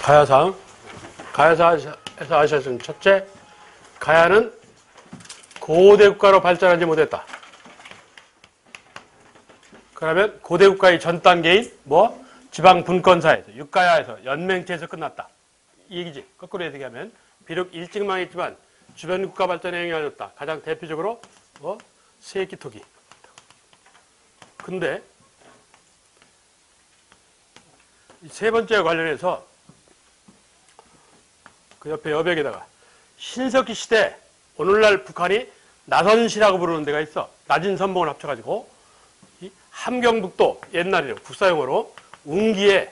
가야사에서 아시아는 첫째, 가야는 고대 국가로 발전하지 못했다. 그러면 고대 국가의 전 단계인 지방 분권사에서 육가야에서 연맹체에서 끝났다. 이 얘기지. 거꾸로 해석하면 비록 일찍 망했지만 주변 국가 발전에 영향을 줬다. 가장 대표적으로 세끼토기. 근데 세 번째와 관련해서 그 옆에 여백에다가 신석기 시대, 오늘날 북한이 나선시라고 부르는 데가 있어. 낮은 선봉을 합쳐가지고 이 함경북도 옛날에 국사용어로 웅기에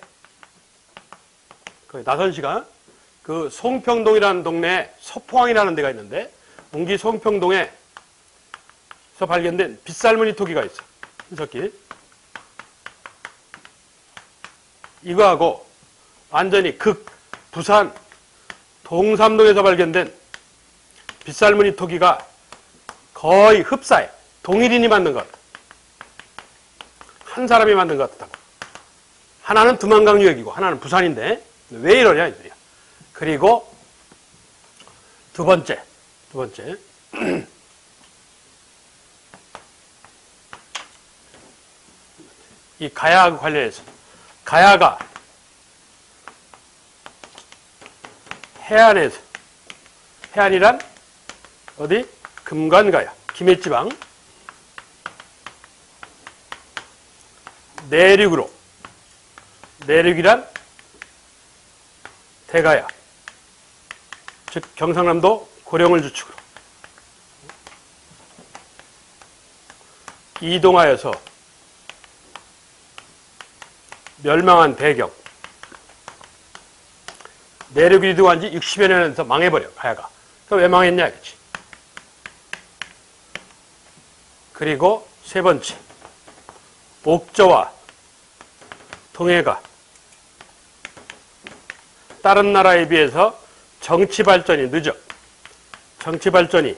그 나선시가 그 송평동이라는 동네에 서포항이라는 데가 있는데 웅기 송평동에서 발견된 빗살무늬 토기가 있어. 신석기. 이거하고 완전히 부산 동삼동에서 발견된 빗살무늬 토기가 거의 흡사해. 동일인이 만든 것. 한 사람이 만든 것 같다고. 하나는 두만강유역이고 하나는 부산인데 왜 이러냐 이 소리야. 그리고 두 번째 이 가야하고 관련해서 가야가 해안이란 어디? 금관가야, 김해지방 내륙이란 대가야, 즉 경상남도 고령을 주축으로 이동하여서 멸망한 배경. 내륙 이동한 지 60여 년에서 망해버려, 가야가. 그럼 왜 망했냐, 그치? 그리고 세 번째, 옥저와 동해가 다른 나라에 비해서 정치 발전이 늦어. 정치 발전이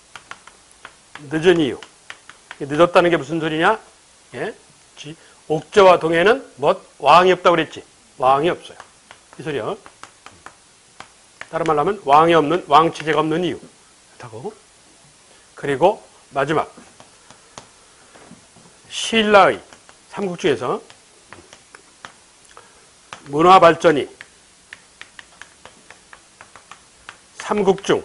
늦은 이유. 늦었다는 게 무슨 소리냐? 예? 옥저와 동해는 왕이 없다고 그랬지? 왕이 없어요. 이 소리야. 다른 말로 하면 왕치제가 없는 이유. 그렇다고. 그리고 마지막. 신라의 삼국 중에서 문화 발전이 삼국 중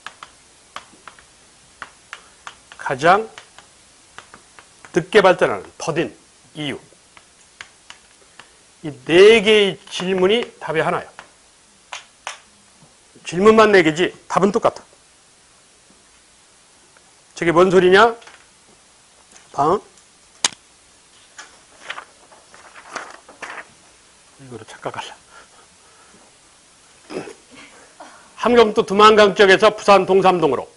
가장 늦게 발전하는 더딘 이유. 이 네 개의 질문이 답이 하나야. 질문만 네 개지 답은 똑같아. 저게 뭔 소리냐? 봐. 이거로 착각할라. 함경도 두만강 쪽에서 부산 동삼동으로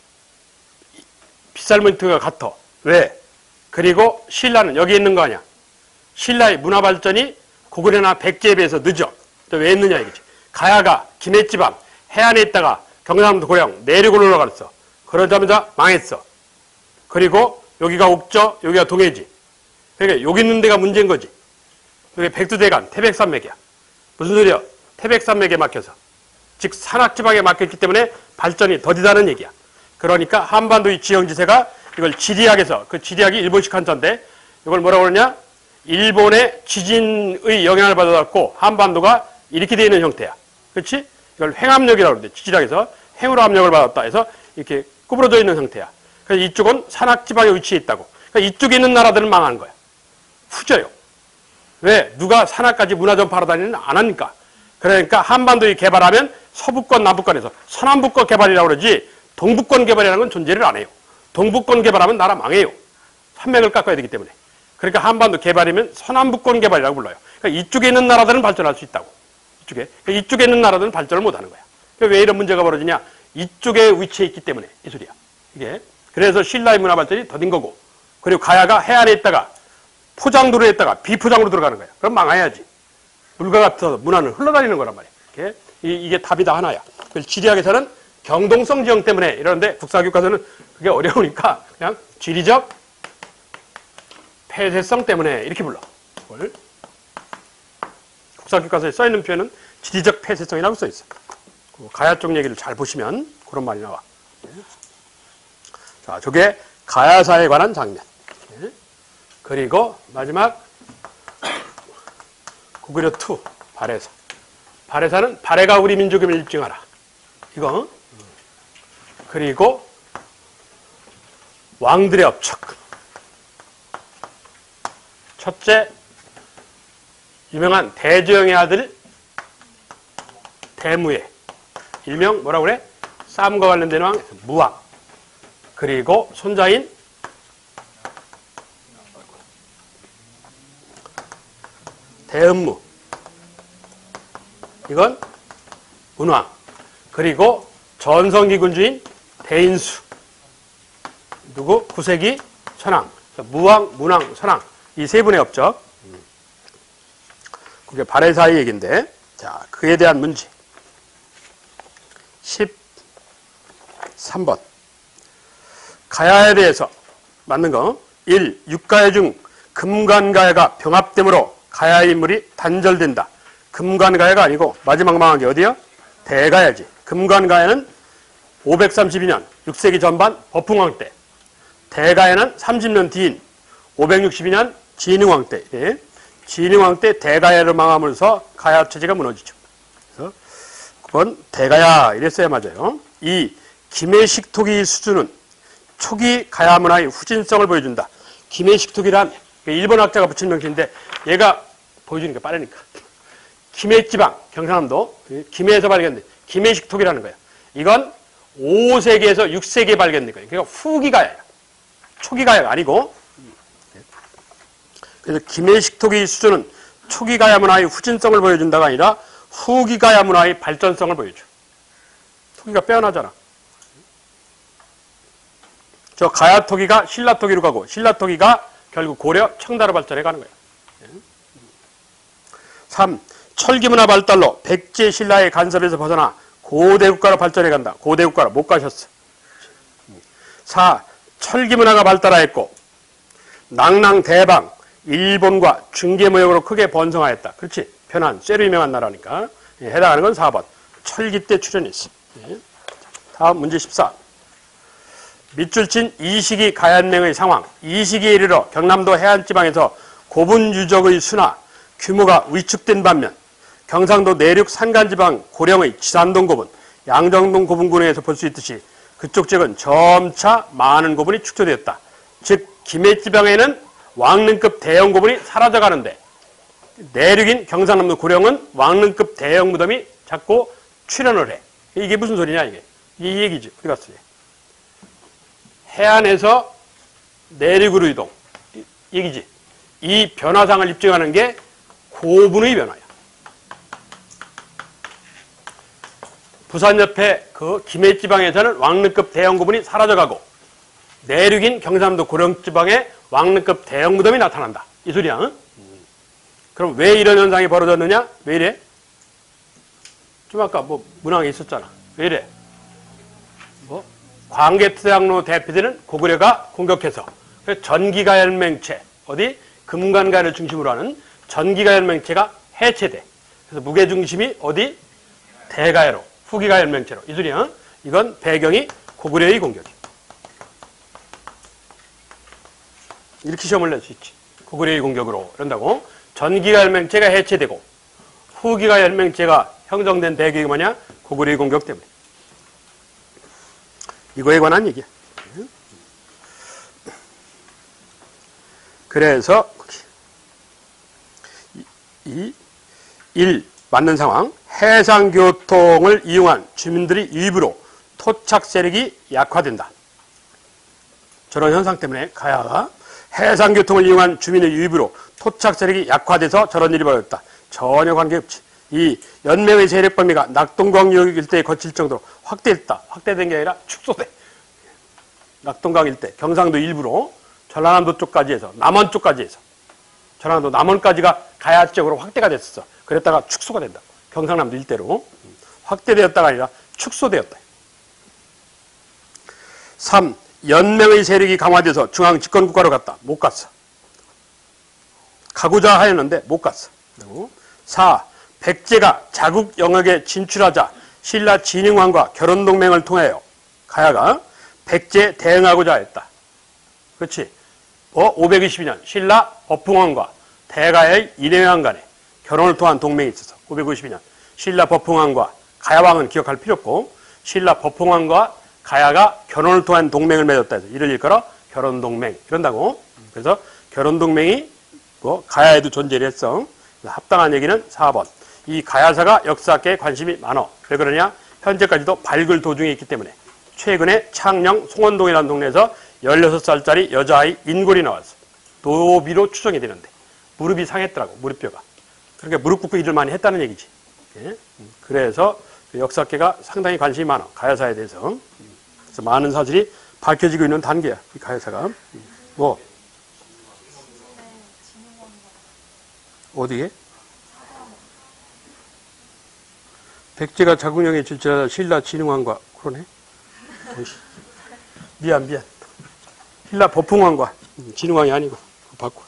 빗살무늬 토기가 같아. 왜? 그리고 신라는 여기 있는 거 아니야. 신라의 문화 발전이 고구려나 백제에 비해서 늦어. 또 왜 했느냐 이거지. 가야가 김해지방 해안에 있다가 경상남도 고령 내륙으로 올라갔어. 그러자마자 망했어. 그리고 여기가 옥저, 여기가 동해지. 그러니까 여기 있는 데가 문제인 거지. 여기 백두대간, 태백산맥이야. 무슨 소리야? 태백산맥에 막혀서. 즉 산악지방에 막혔기 때문에 발전이 더디다는 얘기야. 그러니까 한반도의 지형지세가 이걸 지리학에서, 그 지리학이 일본식 한자인데 이걸 뭐라고 그러냐? 일본의 지진의 영향을 받아갖고 한반도가 이렇게 되어 있는 형태야. 그렇지? 이걸 횡압력이라고 그러는데 지리학에서 횡으로 압력을 받았다 해서 이렇게 구부러져 있는 형태야. 그래서 이쪽은 산악지방에 위치해 있다고. 그러니까 이쪽에 있는 나라들은 망한 거야. 후져요. 왜? 누가 산악까지 문화전 팔아다니는 안 하니까. 그러니까 한반도에 개발하면 서부권, 남부권에서 서남부권 개발이라고 그러지 동부권 개발이라는 건 존재를 안 해요. 동부권 개발하면 나라 망해요. 산맥을 깎아야 되기 때문에. 그러니까 한반도 개발이면 서남부권 개발이라고 불러요. 그러니까 이쪽에 있는 나라들은 발전할 수 있다고. 그러니까 이쪽에 있는 나라들은 발전을 못 하는 거야. 그러니까 왜 이런 문제가 벌어지냐? 이쪽에 위치해 있기 때문에 이 소리야. 이게. 그래서 신라의 문화 발전이 더딘 거고. 그리고 가야가 해안에 있다가 포장도로에 있다가 비포장으로 들어가는 거야. 그럼 망해야지. 물과 같아서 문화는 흘러다니는 거란 말이야. 이게 답이 다 하나야. 지리학에서는 경동성 지형 때문에 이러는데 국사교과서는 그게 어려우니까 그냥 지리적 폐쇄성 때문에 이렇게 불러. 국사교과서에 써있는 표현은 지리적 폐쇄성이라고 써있어요. 가야 쪽 얘기를 잘 보시면 그런 말이 나와. 자, 저게 가야사에 관한 장면. 그리고 마지막 고구려 2 발해사. 발해사는 발해가 우리 민족임을 입증하라. 이거. 그리고 왕들의 업적. 첫째, 유명한 대조영의 아들 대무예. 일명 뭐라고 그래? 싸움과 관련된 왕 무왕. 그리고 손자인 대은무. 이건 문왕. 그리고 전성기 군주인 대인수. 누구? 구세기 선왕. 무왕, 문왕, 선왕. 이 세 분의 업적. 그게 발해사의 얘기인데, 자, 그에 대한 문제. 13번. 가야에 대해서 맞는 거. 1. 육가야 중 금관가야가 병합됨으로 가야의 인물이 단절된다. 금관가야가 아니고 마지막 망한 게 어디요? 대가야지. 금관가야는 532년 6세기 전반 버풍왕 때. 대가야는 30년 뒤인 562년 진흥왕 때. 예. 진흥왕 때 대가야를 망하면서 가야 체제가 무너지죠. 그래서 그건 대가야 이랬어야 맞아요. 2. 김해식토기 수준은 초기 가야 문화의 후진성을 보여준다. 김해식토기란 일본 학자가 붙인 명칭인데 얘가 보여주는 게 빠르니까. 김해지방, 경상남도 김해에서 발견된 김해식토기라는 거예요. 이건 5세기에서 6세기에 발견된 거예요. 그러니까 후기 가야예요. 초기 가야가 아니고. 그래서 김해식토기 수준은 초기 가야 문화의 후진성을 보여준다가 아니라 후기 가야 문화의 발전성을 보여줘. 토기가 빼어나잖아. 저 가야토기가 신라토기로 가고 신라토기가 결국 고려 청나라 발전해 가는 거예요. 3. 철기문화 발달로 백제 신라의 간섭에서 벗어나 고대국가로 발전해 간다. 고대국가로 못 가셨어. 4. 철기문화가 발달하였고 낭랑 대방 일본과 중개무역으로 크게 번성하였다. 그렇지. 편한 쇠로 유명한 나라니까. 해당하는 건 4번. 철기 때 출현했어. 다음 문제 14. 밑줄 친 이 시기 가야연맹의 상황. 이 시기에 이르러 경남도 해안지방에서 고분 유적의 수나 규모가 위축된 반면 경상도 내륙 산간지방 고령의 지산동 고분, 양정동 고분군에서 볼 수 있듯이 그쪽 지역은 점차 많은 고분이 축소되었다. 즉 김해지방에는 왕릉급 대형 고분이 사라져가는데 내륙인 경상남도 고령은 왕릉급 대형 무덤이 자꾸 출현을 해. 이게 무슨 소리냐 이게. 이 얘기지. 어디 갔어? 해안에서 내륙으로 이동. 얘기지. 이 변화상을 입증하는 게 고분의 변화야. 부산 옆에 그 김해지방에서는 왕릉급 대형 고분이 사라져가고 내륙인 경상남도 고령지방에 왕릉급 대형 무덤이 나타난다. 이 소리야. 응? 그럼 왜 이런 현상이 벌어졌느냐? 왜 이래? 좀 아까 뭐 문항에 있었잖아. 왜 이래? 뭐 광개토장로 대피되는 고구려가 공격해서 전기가연맹체 어디 금관가를 중심으로 하는 전기가연맹체가 해체돼. 그래서 무게중심이 어디? 대가야로 후기가연맹체로. 이 소리야. 응? 이건 배경이 고구려의 공격이야. 이렇게 시험을 낼 수 있지. 고구려의 공격으로 이런다고. 전기가연맹체가 해체되고 후기가연맹체가 형성된 배경이 뭐냐? 고구려의 공격 때문에. 이거에 관한 얘기야. 그래서 이 1. 맞는 상황. 해상교통을 이용한 주민들이 일부러 토착 세력이 약화된다. 저런 현상 때문에 가야가 해상교통을 이용한 주민의 일부로 토착 세력이 약화돼서 저런 일이 벌어졌다. 전혀 관계없지. 이 연맹의 세력 범위가 낙동강 유역 일대에 거칠 정도로 확대했다. 확대된 게 아니라 축소돼. 낙동강 일대, 경상도 일부로 전라남도 쪽까지 해서 남원 쪽까지 해서 전라남도 남원까지가 가야 지역으로 확대가 됐었어. 그랬다가 축소가 된다. 경상남도 일대로 확대되었다가 아니라 축소되었다. 3. 연맹의 세력이 강화돼서 중앙 집권국가로 갔다. 못 갔어. 가고자 하였는데 못 갔어. 4. 백제가 자국 영역에 진출하자 신라 진흥왕과 결혼동맹을 통하여 가야가 백제에 대응하고자 했다. 그렇지. 522년 신라 버풍왕과 대가의 인해왕 간에 결혼을 통한 동맹이 있어서 552년 신라 버풍왕과 가야왕은 기억할 필요 없고 신라 버풍왕과 가야가 결혼을 통한 동맹을 맺었다 해서 이를 일컬어 결혼동맹 이런다고. 그래서 결혼동맹이 가야에도 존재를 했어. 합당한 얘기는 4번. 이 가야사가 역사학계에 관심이 많아. 왜 그러냐? 현재까지도 발굴 도중에 있기 때문에. 최근에 창녕 송원동이라는 동네에서 16살짜리 여자아이 인골이 나왔어. 도비로 추정이 되는데 무릎이 상했더라고. 무릎뼈가. 그러니까 무릎 꿇고 일을 많이 했다는 얘기지. 예? 그래서 역사학계가 상당히 관심이 많아. 가야사에 대해서. 그래서 많은 사실이 밝혀지고 있는 단계야. 이 가야사가. 뭐 어디에? 백제가 자국령에 질주하자 신라 진흥왕과 그러네. 미안. 신라 버풍왕과 진흥왕이 아니고 바꿔.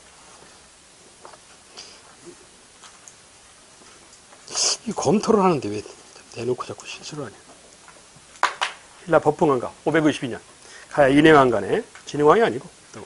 이 검토를 하는데 왜 내놓고 자꾸 실수를 하냐. 신라 버풍왕과 552년 가야 인해왕 간에 진흥왕이 아니고.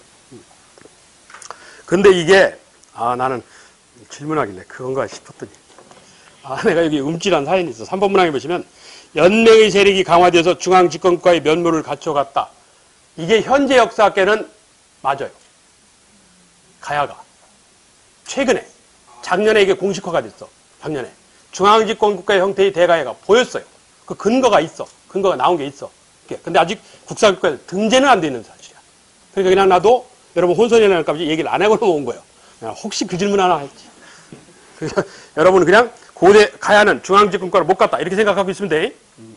근데 이게 나는 질문하길래 그건가 싶었더니 내가 여기 움찔한 사연이 있어. 3번 문항에 보시면 연맹의 세력이 강화되어서 중앙집권국가의 면모를 갖춰갔다. 이게 현재 역사학계는 맞아요. 가야가 최근에 작년에 이게 공식화가 됐어. 작년에 중앙집권국가의 형태의 대가야가 보였어요. 그 근거가 있어. 근거가 나온 게 있어. 근데 아직 국사국가에 등재는 안 돼 있는 사실이야. 그러니까 그냥 나도 여러분 혼선이 날까지 얘기를 안 해보고 온 거예요. 혹시 그 질문 하나 했지. 그러니까 여러분은 그냥 고대 가야는 중앙집권국가로 못 갔다 이렇게 생각하고 있으면 돼.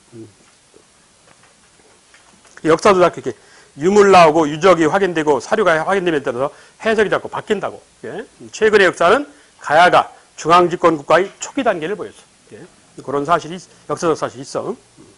역사도 자꾸 이렇게 유물 나오고 유적이 확인되고 사료가 확인됨에 따라서 해석이 자꾸 바뀐다고. 예? 최근의 역사는 가야가 중앙집권국가의 초기 단계를 보였어. 예? 그런 사실이 역사적 사실이 있어.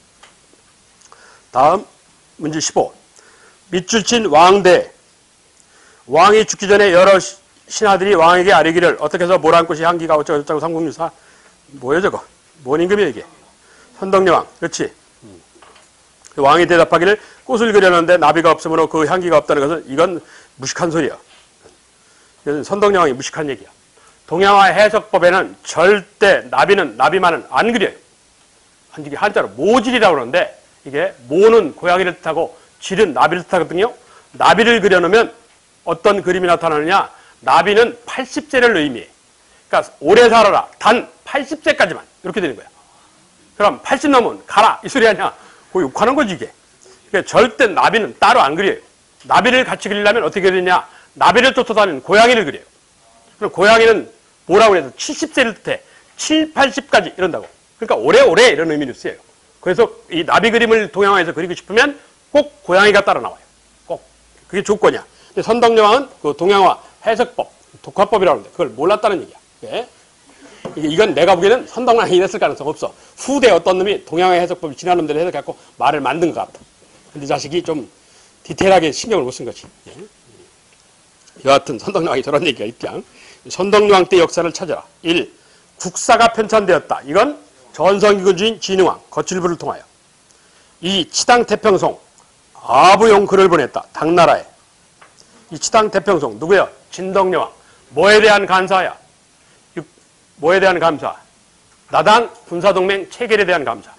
다음 문제 15. 밑줄친 왕대. 왕이 죽기 전에 여러 신하들이 왕에게 아뢰기를 어떻게 해서 모란 꽃이 향기가 어쩌고저쩌고 삼국유사. 뭐야 저거? 뭔 임금이야 이게? 선덕여왕. 그렇지. 왕이 대답하기를 꽃을 그려놓는데 나비가 없으므로 그 향기가 없다는 것은 이건 무식한 소리야. 선덕여왕이 무식한 얘기야. 동양화 해석법에는 절대 나비만은 안 그려요. 이게 한자로 모질이라고 그러는데 이게 모는 고양이를 뜻하고 질은 나비를 뜻하거든요. 나비를 그려놓으면 어떤 그림이 나타나느냐? 나비는 80세를 의미해. 그러니까 오래 살아라. 단 80세까지만. 이렇게 되는 거야. 그럼 80 넘으면 가라. 이 소리 아니야. 그거 욕하는 거지 이게. 그러니까 절대 나비는 따로 안 그려요. 나비를 같이 그리려면 어떻게 그리냐? 나비를 쫓아다니는 고양이를 그려요. 그럼 고양이는 뭐라고 해서 70세를 뜻해. 7, 80까지 이런다고. 그러니까 오래오래 이런 의미를 쓰여요. 그래서 이 나비 그림을 동양화해서 그리고 싶으면 꼭 고양이가 따라 나와요. 꼭. 그게 조건이야. 근데 선덕여왕은 그 동양화 해석법, 독화법이라고 하는데 그걸 몰랐다는 얘기야. 네? 이건 내가 보기에는 선덕여왕이 이랬을 가능성 없어. 후대 어떤 놈이 동양화 해석법을 지난 놈들이 해석해갖고 말을 만든 것 같아. 근데 자식이 좀 디테일하게 신경을 못 쓴 거지. 네? 여하튼 선덕여왕이 저런 얘기가 있냐. 선덕여왕 때 역사를 찾아라. 1. 국사가 편찬되었다. 이건 전성기군주인 진흥왕 거칠부를 통하여. 2. 치당 태평송 아부용 글을 보냈다. 당나라에. 이 치당 태평송 누구야? 진덕여왕. 뭐에 대한 감사야? 뭐에 대한 감사? 나당 군사동맹 체결에 대한 감사.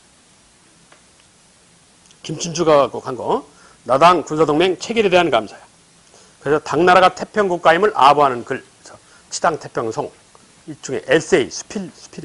김춘추가 간 거. 나당 군사동맹 체결에 대한 감사야. 그래서 당나라가 태평국가임을 아부하는 글. 치당 태평송. 이 중에 에세이, 수필이야.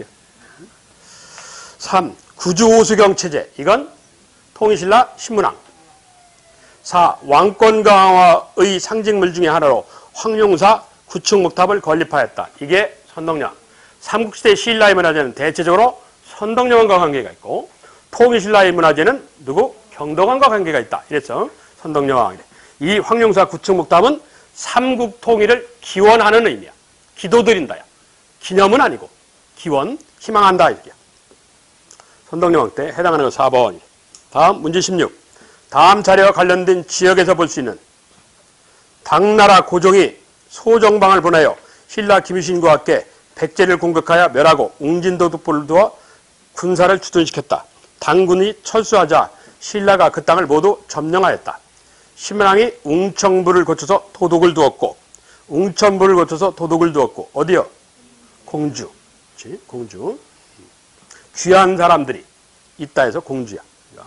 3. 구주오수경 체제. 이건 통일신라 신문왕. 4. 왕권 강화의 상징물 중에 하나로 황룡사 구층목탑을 건립하였다. 이게 선덕여왕. 삼국시대 신라의 문화재는 대체적으로 선덕여왕과 관계가 있고 통일신라의 문화재는 누구? 경덕왕과 관계가 있다. 이랬죠. 선덕여왕. 이 황룡사 구층목탑은 삼국 통일을 기원하는 의미야. 기도드린다야. 기념은 아니고 기원, 희망한다. 이렇게. 선덕여왕 때 해당하는 거 4번. 다음 문제 16. 다음 자료와 관련된 지역에서 볼 수 있는 당나라 고종이 소정방을 보내어 신라 김유신과 함께 백제를 공격하여 멸하고 웅진도둑부를 두어 군사를 주둔시켰다. 당군이 철수하자 신라가 그 땅을 모두 점령하였다. 신라왕이 웅청부를 거쳐서 도둑을 두었고 웅천부를 거쳐서 도둑을 두었고 어디요? 공주. 그렇지? 공주. 귀한 사람들이 있다 해서 공주야.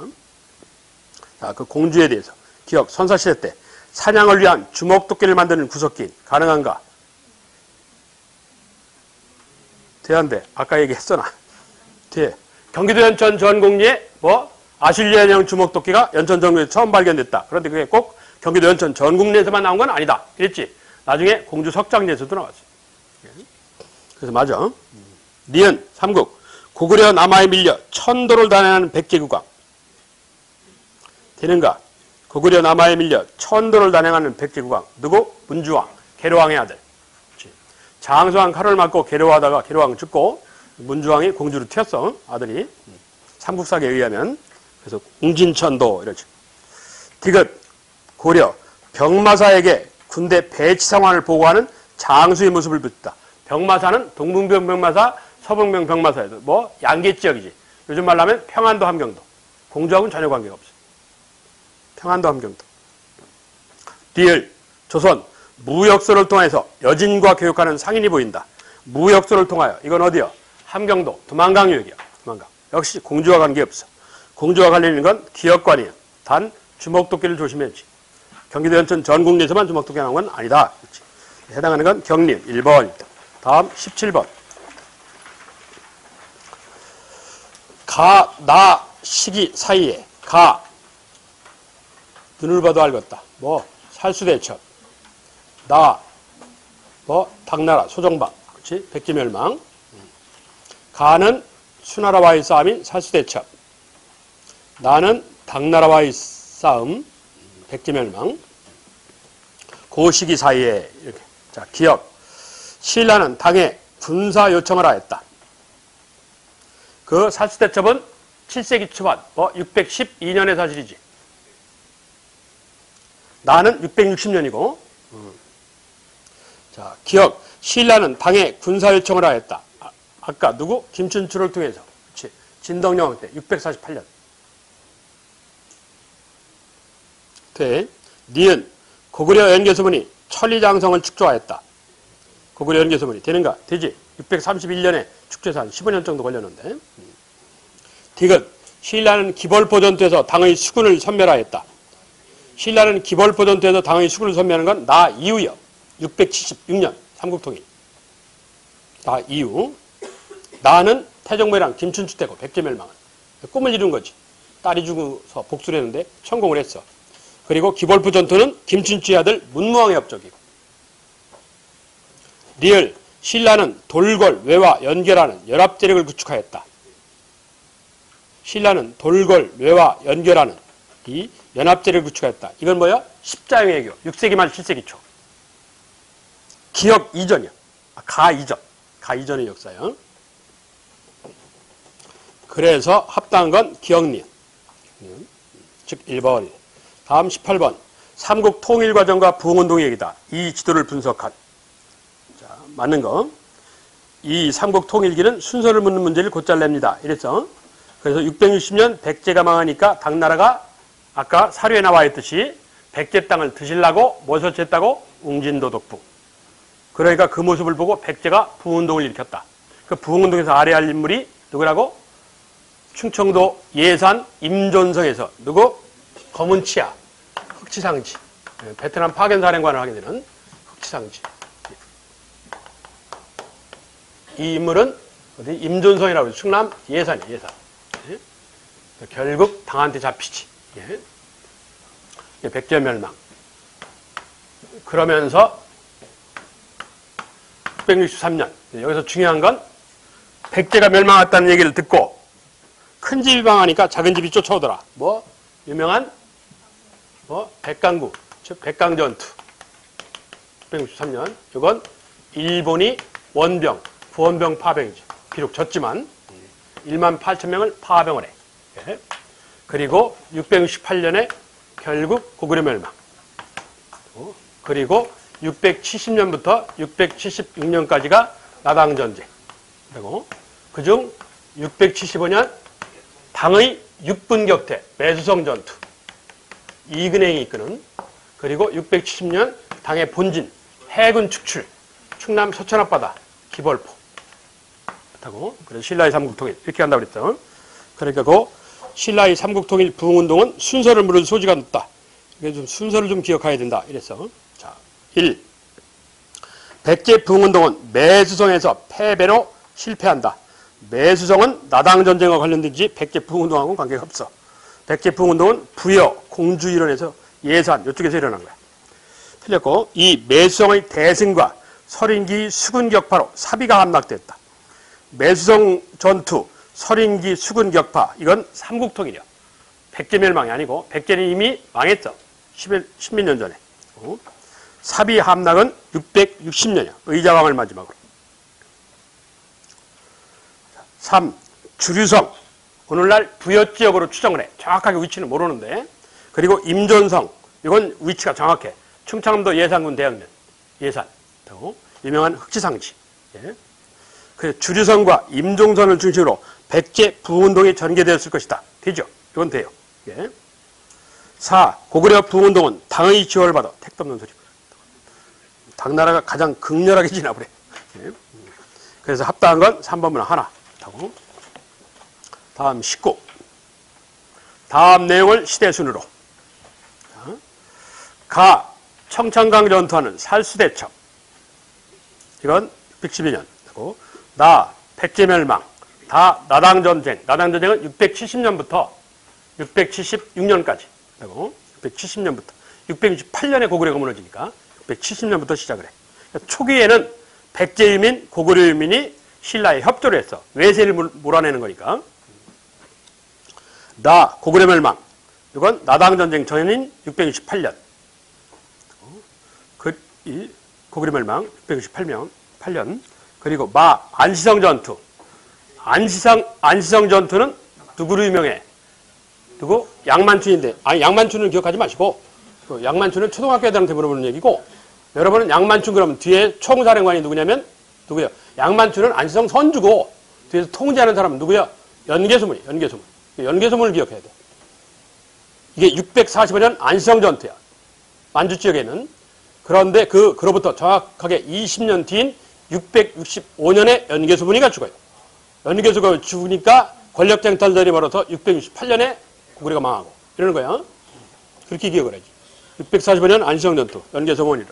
자, 그 공주에 대해서 기억. 선사시대 때 사냥을 위한 주먹도끼를 만드는 구석기 가능한가? 돼안돼. 아까 얘기했어 나. 돼. 경기도 연천 전곡리에 뭐 아실리아형 주먹도끼가 연천 전곡리에 처음 발견됐다. 그런데 그게 꼭 경기도 연천 전곡리에서만 나온 건 아니다. 이랬지. 나중에 공주 석장리에서도 나왔어. 그래서 맞아. 니은 삼국 고구려 남하에 밀려 천도를 단행하는 백제국왕. 되는가? 고구려 남하에 밀려 천도를 단행하는 백제국왕. 누구? 문주왕. 계로왕의 아들. 장수왕 칼을 맞고 계로하다가 계로왕 죽고 문주왕이 공주로 튀었어. 아들이. 삼국사기에 의하면. 그래서 웅진천도 이러지. 디귿 고려 병마사에게 군대 배치 상황을 보고하는 장수의 모습을 보였다. 병마사는 동북병 병마사, 서북병 병마사에도 뭐 양계 지역이지. 요즘 말로 하면 평안도 함경도. 공주하고는 전혀 관계가 없어. 평안도 함경도. 디을 조선 무역소를 통해서 여진과 교육하는 상인이 보인다. 무역소를 통하여 이건 어디요? 함경도 두만강유역이야. 두만강. 역시 공주와 관계없어. 공주와 관련있는 건 기역관이야. 단 주먹도끼를 조심해야지. 경기도 연천 전국리에서만 주먹도끼 나온 건 아니다. 그렇지. 해당하는 건 경림 1번입니다. 다음 17번. 가, 나, 시기 사이에 가. 눈을 봐도 알겠다. 뭐 살수대첩. 나, 뭐 당나라 소정방. 그렇지? 백제멸망. 가는 수나라와의 싸움인 살수대첩. 나는 당나라와의 싸움. 백제멸망. 그 시기 사이에 이렇게. 자, 기억. 신라는 당에 군사 요청을 하였다. 그 살수대첩은 7세기 초반, 612년의 사실이지. 나는 660년이고. 자, 기억. 신라는 당에 군사 요청을 하였다. 아까 누구? 김춘추를 통해서. 그렇지. 진덕여왕 때 648년. 돼. 니은 고구려 연개소문이 천리장성을 축조하였다. 고구려 연개소문이 되는가? 되지. 631년에 축조해서 한 15년 정도 걸렸는데. 디귿 신라는 기벌포전투에서 당의 수군을 섬멸하였다. 신라는 기벌포전투에서 당의 수군을 섬멸하는 건 나 이후요. 676년 삼국통일. 나 이후. 나는 태종모이랑 김춘추 때고 백제멸망은. 꿈을 이룬 거지. 딸이 죽어서 복수를 했는데 성공을 했어. 그리고 기벌포 전투는 김춘추의 아들 문무왕의 업적이고. 리을 신라는 돌궐, 외와 연결하는 연합제력을 구축하였다. 신라는 돌궐, 외와 연결하는 이 연합제력을 구축하였다. 이건 뭐야? 십자형외교. 6세기 말 7세기 초. 기역 이전이야. 가 이전. 가 이전의 역사야. 그래서 합당한 건 기역리은. 즉 1번. 다음 18번. 삼국 통일 과정과 부흥운동의 얘기다. 이 지도를 분석한. 자, 맞는 거. 이 삼국 통일기는 순서를 묻는 문제를 곧잘 냅니다. 이랬어. 그래서 660년 백제가 망하니까 당나라가 아까 사료에 나와 있듯이 백제 땅을 드시려고 뭐 설치했다고? 웅진도독부. 그러니까 그 모습을 보고 백제가 부흥운동을 일으켰다. 그 부흥운동에서 아래할 인물이 누구라고? 충청도 예산 임존성에서 누구? 검은치야. 흑치상지. 베트남 파견사령관을 하게 되는 흑치상지. 이 인물은 어디 임존성이라고 해서 충남 예산이야. 예산. 결국 당한테 잡히지. 백제멸망. 그러면서 663년. 여기서 중요한 건 백제가 멸망했다는 얘기를 듣고 큰 집이 망하니까 작은 집이 쫓아오더라. 뭐 유명한 백강구, 즉 백강전투. 663년. 이건 일본이 원병, 부원병 파병이죠. 비록 졌지만 1만 8천 명을 파병을 해. 그리고 668년에 결국 고구려 멸망. 그리고 670년부터 676년까지가 나당 전쟁. 그리고 그중 675년 당의 육분격퇴 매수성 전투. 이근행이 이끄는. 그리고 670년 당의 본진 해군 축출 충남 서천 앞바다 기벌포. 그렇다고. 그래서 신라의 삼국통일 이렇게 한다고 그랬죠. 그러니까 그 신라의 삼국통일 부흥운동은 순서를 물을 소지가 높다. 그래서 좀 순서를 좀 기억해야 된다. 이랬어. 자, 1. 백제 부흥운동은 매수성에서 패배로 실패한다. 매수성은 나당전쟁과 관련된지 백제 부흥운동하고는 관계가 없어. 백제 부흥운동은 부여, 공주 이론에서 예산 이쪽에서 일어난 거야. 틀렸고, 이 매수성의 대승과 설인기 수군격파로 사비가 함락됐다. 매수성 전투, 설인기 수군격파 이건 삼국통일이야. 백제 멸망이 아니고 백제는 이미 망했죠. 10몇 년 전에. 사비 함락은 660년이야. 의자왕을 마지막으로. 3. 주류성. 오늘날 부여지역으로 추정을 해. 정확하게 위치는 모르는데. 그리고 임존성. 이건 위치가 정확해. 충청남도 예산군 대학면. 예산. 유명한 흑지상지. 예. 그래서 주류성과 임종선을 중심으로 백제 부흥운동이 전개되었을 것이다. 되죠? 이건 돼요. 예. 4. 고구려 부흥운동은 당의 지원을 받아. 택도 없는 소리. 당나라가 가장 극렬하게 진압을 해. 예. 그래서 합당한 건 3번문 하나. 다음 19. 다음 내용을 시대순으로. 가. 청천강 전투하는 살수대첩. 이건 612년. 나. 백제멸망. 다 나당전쟁. 나당전쟁은 670년부터 676년까지. 670년부터. 668년에 고구려가 무너지니까 670년부터 시작을 해. 초기에는 백제 유민, 고구려 유민이 신라에 협조를 했어. 외세를 몰아내는 거니까. 나, 고구려 멸망. 이건 나당전쟁 전인 668년. 고구려 멸망 668년. 그리고 마, 안시성 전투. 안시성 전투는 누구로 유명해? 누구? 양만춘인데. 아니, 양만춘은 기억하지 마시고, 양만춘은 초등학교 애들한테 물어보는 얘기고, 여러분은 양만춘 그러면 뒤에 총사령관이 누구냐면, 누구야? 양만춘은 안시성 선주고, 뒤에서 통제하는 사람은 누구야? 연개소문이야, 연개소문. 연개소문을 기억해야 돼. 이게 645년 안시성 전투야. 만주 지역에는. 그런데 그로부터 정확하게 20년 뒤인 665년에 연개소문이가 죽어요. 연개소가 죽으니까 권력쟁탈전이 벌어서 668년에 고구려가 망하고 이러는 거야. 그렇게 기억을 하지. 645년 안시성 전투, 연개소문이라.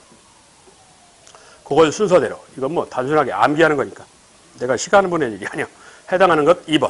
그걸 순서대로. 이건 뭐 단순하게 암기하는 거니까. 내가 시간 보낸 일이 아니야. 해당하는 것 2번.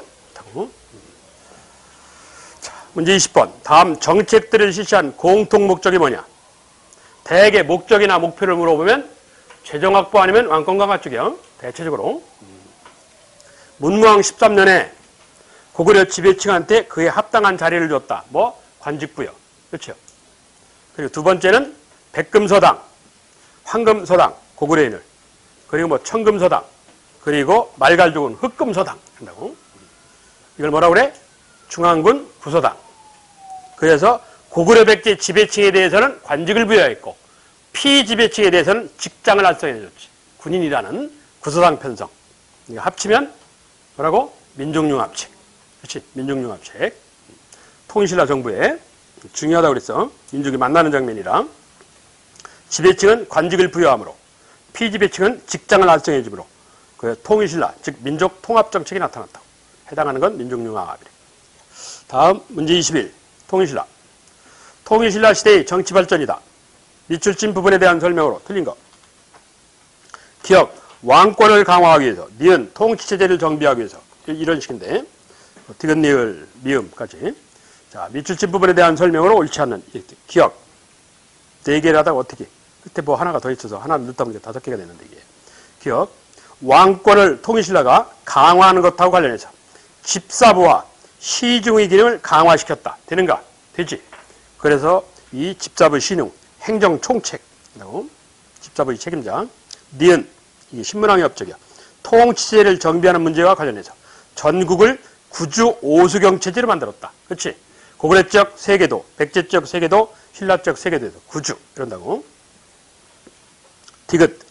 자, 문제 20번. 다음 정책들을 실시한 공통 목적이 뭐냐? 대개 목적이나 목표를 물어보면 재정 확보 아니면 왕권 강화 쪽이요. 대체적으로. 문무왕 13년에 고구려 지배층한테 그에 합당한 자리를 줬다. 뭐? 관직부여. 그렇죠. 그리고 두 번째는 백금서당, 황금서당, 고구려인을. 그리고 뭐 청금서당, 그리고 말갈족은 흑금서당 한다고. 이걸 뭐라고 그래? 중앙군 구서당. 그래서 고구려 백제 지배층에 대해서는 관직을 부여했고 피지배층에 대해서는 직장을 알선해줬지. 군인이라는 구서당 편성. 합치면 뭐라고? 민족융합책. 그렇지? 민족융합책. 통일신라 정부에 중요하다고 그랬어. 민족이 만나는 장면이라. 지배층은 관직을 부여함으로 피지배층은 직장을 알선해주므로 그 통일신라, 즉 민족통합정책이 나타났다고. 해당하는 건 민족융합이래. 다음 문제 21. 통일신라. 통일신라 시대의 정치발전이다. 밑줄진 부분에 대한 설명으로 틀린 거. 기억, 왕권을 강화하기 위해서, 니은, 통치체제를 정비하기 위해서. 이런 식인데, 디귿, 니을, 미음까지. 자, 밑줄진 부분에 대한 설명으로 옳지 않는, 기억. 4개를 하다가 어떻게, 끝에 뭐 하나가 더 있어서 하나를 넣다 보니까 5개가 되는데, 이게. 기억, 왕권을 통일신라가 강화하는 것하고 관련해서 집사부와 시중의 기능을 강화시켰다. 되는가? 되지. 그래서 이 집사부 신용, 행정총책이라고. 집사부의 책임자. 니은, 이게 신문왕의 업적이야. 통치제를 정비하는 문제와 관련해서 전국을 구주 오수경 체제로 만들었다. 그렇지? 고구려적 세계도, 백제적 세계도, 신라적 세계도에서 구주 이런다고. 디귿,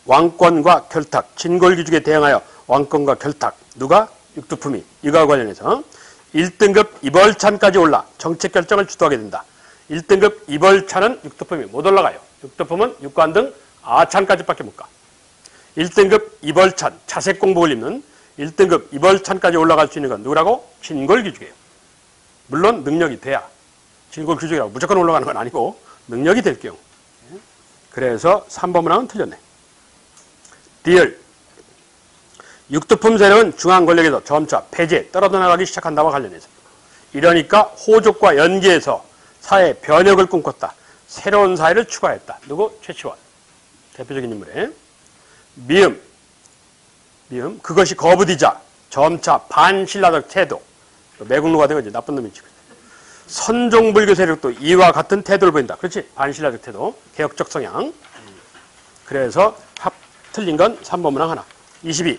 왕권과 결탁, 진골기죽에 대응하여 왕권과 결탁, 누가? 육두품이. 이거와 관련해서 1등급 이벌찬까지 올라 정책 결정을 주도하게 된다. 1등급 이벌찬은 육두품이 못 올라가요. 육두품은 육관 등 아찬까지밖에 못 가. 1등급 이벌찬, 자색 공복을 입는 1등급 이벌찬까지 올라갈 수 있는 건 누구라고? 진골기죽이에요. 물론 능력이 돼야. 진골기죽이라고 무조건 올라가는 건 아니고 능력이 될 경우. 그래서 3번 문항은 틀렸네. 디얼. 육두품 세력은 중앙 권력에서 점차 폐지에 떨어져 나가기 시작한다와 관련해서 이러니까 호족과 연계해서 사회 변혁을 꿈꿨다. 새로운 사회를 추구했다. 누구? 최치원. 대표적인 인물에. 미음. 그것이 거부되자 점차 반신라적 태도. 매국노가 된 거지. 나쁜 놈이지. 선종불교 세력도 이와 같은 태도를 보인다. 그렇지? 반신라적 태도. 개혁적 성향. 그래서 틀린 건 3번 문항 하나. 22.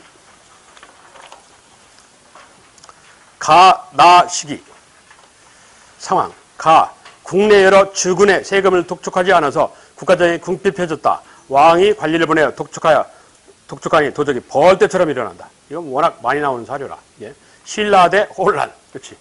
나 시기. 상황. 국내 여러 주군의 세금을 독촉하지 않아서 국가정이 궁핍해졌다. 왕이 관리를 보내어 독촉하니 도적이 벌떼처럼 일어난다. 이건 워낙 많이 나오는 사료라. 예. 신라 대 혼란. 그렇지.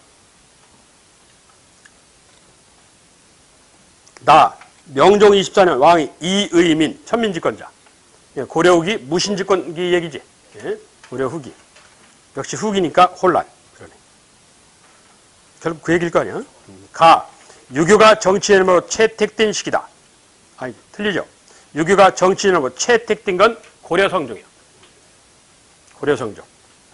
명종 24년 왕이 이의민 천민집권자. 예, 고려 후기 무신집권기 얘기지. 예. 고려 후기. 역시 후기니까 혼란. 그러네. 결국 그 얘기일 거 아니야. 유교가 정치인으로 채택된 시기다. 아니, 틀리죠. 유교가 정치인으로 채택된 건 고려성종이야. 고려성종.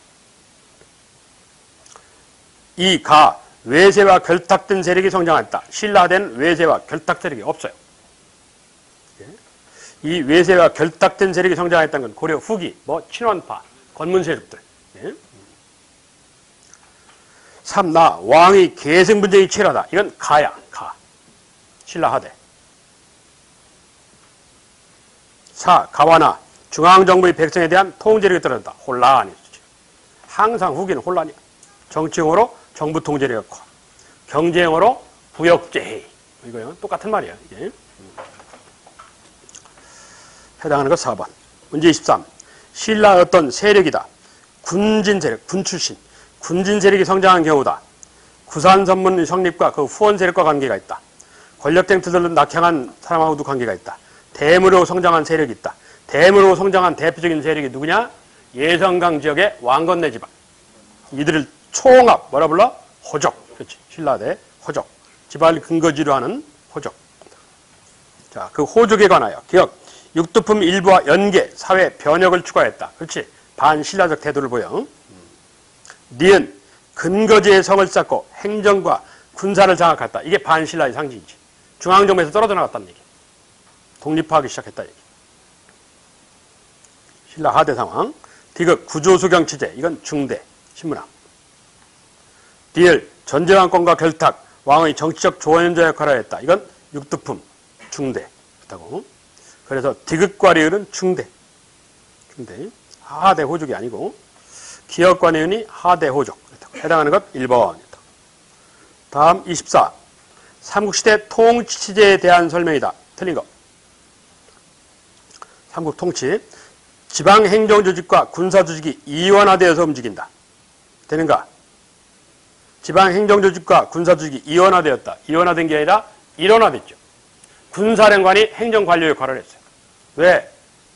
외세와 결탁된 세력이 성장했다. 신라된 외세와 결탁 세력이 없어요. 이 외세와 결탁된 세력이 성장했다는 건 고려 후기, 친원파, 권문 세력들. 3. 왕의 계승 분쟁이 치열하다. 이건 가야. 신라 하대. 4. 가와나 중앙정부의 백성에 대한 통제력이 떨어진다. 혼란이 있지. 항상 후기는 혼란이야. 정치용어로 정부 통제력과 경제용어로 부역제해. 이거요. 똑같은 말이야. 이게. 해당하는 것 4번. 문제 23. 신라 어떤 세력이다. 군진 세력, 군 출신. 군진 세력이 성장한 경우다. 구산 선문 성립과 그 후원 세력과 관계가 있다. 권력쟁투들로 낙향한 사람하고도 관계가 있다. 대무로 성장한 세력이 있다. 대무로 성장한 대표적인 세력이 누구냐? 예성강 지역의 왕건네 지방. 이들을 총합, 뭐라 불러? 호족. 그렇지. 신라대 호족. 지방을 근거지로 하는 호족. 자, 그 호족에 관하여 기억. 육두품 일부와 연계, 사회 변혁을 추구했다. 그렇지. 반신라적 태도를 보여. 니은 근거지의 성을 쌓고 행정과 군사를 장악했다. 이게 반신라의 상징이지. 중앙정부에서 떨어져 나갔다는 얘기. 독립화하기 시작했다 얘기. 신라 하대 상황. 디귿 구조수경 취재. 이건 중대 신문학. 디을 전제왕권과 결탁. 왕의 정치적 조언자 역할을 했다. 이건 육두품 중대. 그렇다고. 그래서 디귿과 리을은 중대. 하대 호족이 아니고 기역과 니은이 하대 호족. 해당하는 것 1번. 다음 24. 삼국시대 통치제에 대한 설명이다. 틀린 거. 삼국 통치. 지방행정조직과 군사조직이 이원화되어서 움직인다. 되는가? 지방행정조직과 군사조직이 이원화되었다. 이원화된 게 아니라 일원화됐죠. 군사령관이 행정관료 역할을 했어요. 왜?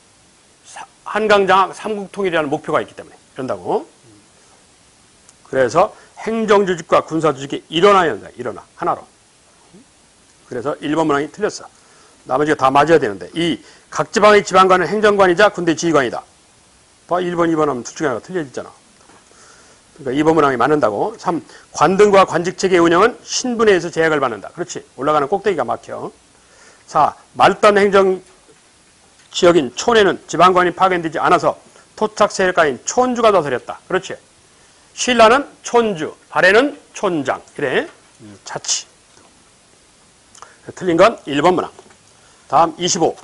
한강장악 삼국통일이라는 목표가 있기 때문에 이런다고. 그래서 행정조직과 군사조직이 일원화한다. 일원화. 하나로. 그래서 1번 문항이 틀렸어. 나머지가 다 맞아야 되는데 이 각 지방의 지방관은 행정관이자 군대 지휘관이다. 봐 1번, 2번 하면 둘 중에 하나가 틀려지잖아. 그러니까 2번 문항이 맞는다고. 3. 관등과 관직체계 운영은 신분에 의해서 제약을 받는다. 그렇지. 올라가는 꼭대기가 막혀. 4. 말단 행정 지역인 촌에는 지방관이 파견되지 않아서 토착 세력가인 촌주가 다스렸다. 그렇지. 신라는 촌주, 발해는 촌장. 그래. 자치. 틀린 건 1번 문항. 다음 25.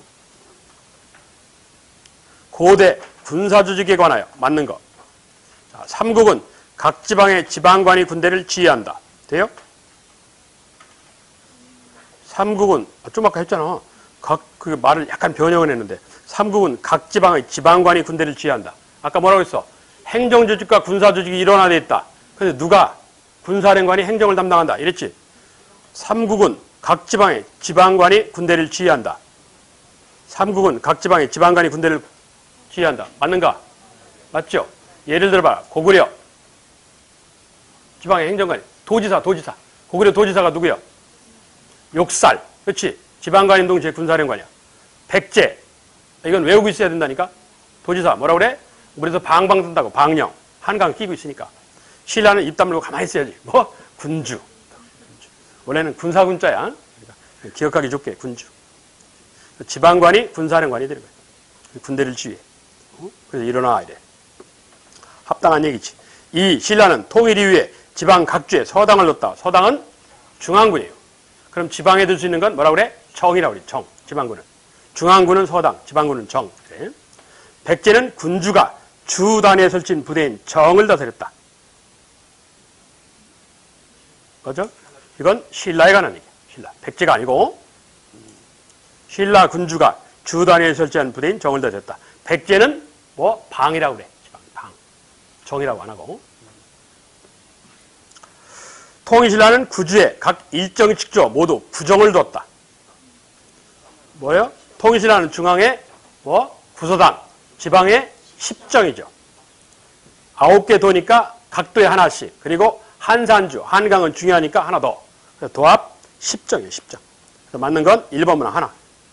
고대 군사조직에 관하여 맞는 것. 자, 삼국은 각 지방의 지방관이 군대를 지휘한다. 돼요? 삼국은 좀 아까 했잖아. 그 말을 약간 변형을 했는데, 삼국은 각 지방의 지방관이 군대를 지휘한다. 아까 뭐라고 했어? 행정조직과 군사조직이 일원화되어 있다. 그래서 누가? 군사령관이 행정을 담당한다. 이랬지. 삼국은 각 지방의 지방관이 군대를 지휘한다. 삼국은 각 지방의 지방관이 군대를 지휘한다. 맞는가? 맞죠? 예를 들어봐. 고구려 지방의 행정관이 도지사. 고구려 도지사가 누구야? 욕살. 그렇지? 지방관인 동시에 군사령관이야. 백제. 이건 외우고 있어야 된다니까? 도지사. 뭐라고 그래? 우리에서 방방 뜬다고. 방령. 한강 끼고 있으니까. 신라는 입 다물고 가만히 있어야지. 뭐? 군주. 원래는 군사군자야. 그러니까 기억하기 좋게 군주. 지방관이 군사령관이 되는 거야. 군대를 지휘해. 그래서 일어나 이래. 합당한 얘기지. 이 신라는 통일 이후에 지방 각주에 서당을 뒀다. 서당은 중앙군이에요. 그럼 지방에 둘 수 있는 건 뭐라고 그래? 정이라고 그래. 정. 지방군은. 중앙군은 서당, 지방군은 정. 그래. 백제는 군주가 주 단위에 설치한 부대인 정을 다스렸다. 그죠? 이건 신라에 관한 얘기야. 신라. 백제가 아니고 신라 군주가 주 단위에 설치한 부대인 정을 다스렸다. 백제는 뭐 방이라고 그래. 지방, 방. 정이라고 안 하고. 통일신라는 구주에 각 일정 직조 모두 구정을 뒀다. 뭐예요? 통일신라는 중앙에 뭐 구서당, 지방에 10정이죠. 9개 도니까 각도에 하나씩. 그리고 한산주, 한강은 중요하니까 하나 더. 그래서 도합 10정이에요. 10정. 그래서 맞는 건 1번만 하나.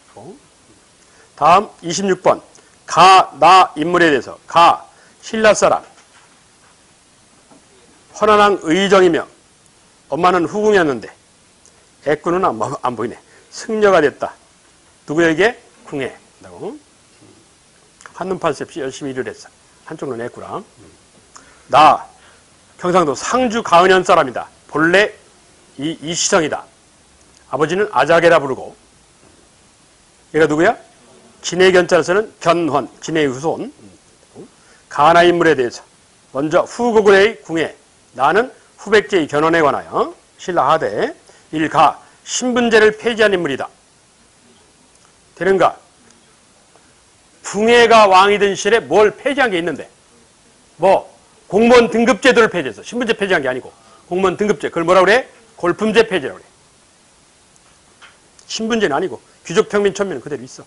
다음 26번. 가, 나 인물에 대해서. 가, 신라 사람. 헌안왕 의정이며 엄마는 후궁이었는데 애꾸는 안 보이네. 승려가 됐다. 누구에게? 궁에. 한눈 팔 새 없이 열심히 일을 했어. 한쪽 눈 애꾸라. 나 경상도 상주 가은현 사람이다. 본래 이시성이다. 아버지는 아자개라 부르고. 얘가 누구야? 진해 견자를 쓰는 견헌, 진해의 후손. 가나 인물에 대해서. 먼저 후고구려의 궁에. 나는 후백제의 견훤에 관하여 신라 하대. 일가 신분제를 폐지한 인물이다. 되는가? 궁예가 왕이던 시절에 뭘 폐지한 게 있는데 뭐 공무원 등급제도를 폐지했어. 신분제 폐지한 게 아니고 공무원 등급제. 그걸 뭐라고 그래? 골품제 폐지라고 그래. 신분제는 아니고 귀족 평민 천민은 그대로 있어.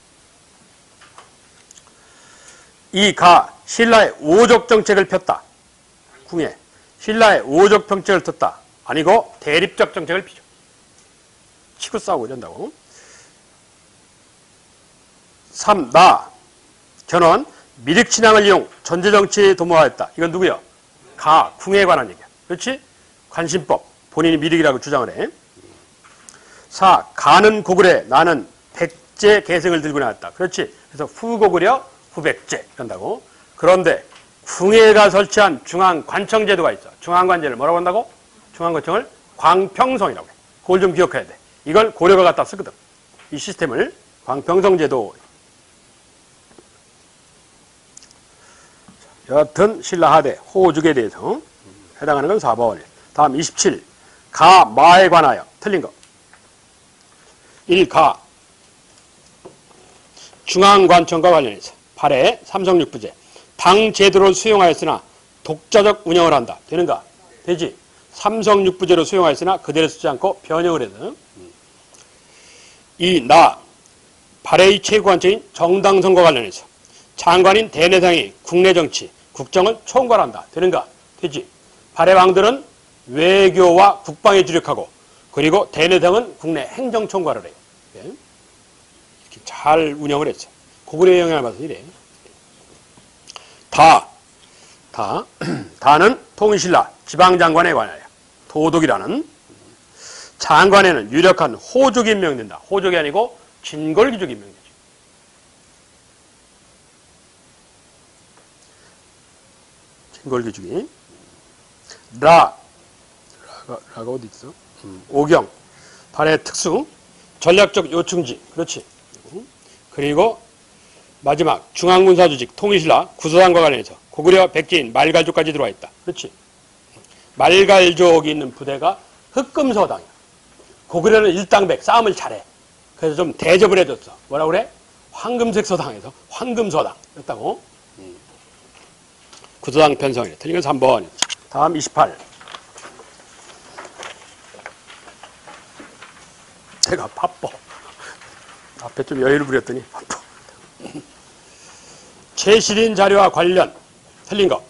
이 가 신라의 오족 정책을 폈다. 궁예. 신라의 오족 정책을 폈다. 아니고 대립적 정책을 피죠. 치고 싸우고 이런다고. 3. 나 견훤 미륵신앙을 이용 전제정치에 도모하였다. 이건 누구야? 가, 궁에 관한 얘기야. 그렇지? 관심법. 본인이 미륵이라고 주장을 해. 4. 가는 고구려, 나는 백제 계승을 들고 나왔다. 그렇지? 그래서 후고구려, 후백제 이런다고. 그런데 궁예가 설치한 중앙관청제도가 있어. 중앙관제를 뭐라고 한다고? 중앙관청을 광평성이라고 해. 그걸 좀 기억해야 돼. 이걸 고려가 갖다 쓰거든. 이 시스템을 광평성제도. 여하튼 신라 하대 호족에 대해서 해당하는 건 4번. 다음 27. 가, 마에 관하여. 틀린 거. 1. 가. 중앙관청과 관련해서. 8회 삼성육부제. 당 제도를 수용하였으나 독자적 운영을 한다. 되는가? 되지. 삼성육부제로 수용하였으나 그대로 쓰지 않고 변형을 해서. 2. 나. 8회의 최고관청인 정당선거 관련해서. 장관인 대내상이 국내정치, 국정을 총괄한다. 되는가? 되지. 8회 왕들은 외교와 국방에 주력하고 그리고 대내상은 국내 행정 총괄을 해요. 이렇게 잘 운영을 했어. 고구려의 영향을 받아서 이래. 다는 통일신라 지방장관에 관하여 도독이라는 장관에는 유력한 호족이 임명된다. 호족이 아니고 진골귀족이 임명되죠. 진골귀족이. 라가 어디 있어? 오경. 발의 특수. 전략적 요충지. 그렇지. 그리고 마지막 중앙군사조직 통일신라 구서당과 관련해서 고구려 백제인 말갈족까지 들어와 있다. 그렇지. 말갈족이 있는 부대가 흑금서당이야. 고구려는 일당백 싸움을 잘해. 그래서 좀 대접을 해줬어. 뭐라 그래? 황금색 서당에서 황금서당 였다고. 구서당 편성이래. 틀린 건 3번. 다음 28. 제가 바빠. 앞에 좀 여유를 부렸더니 바빠. 최실인 자료와 관련 틀린 거.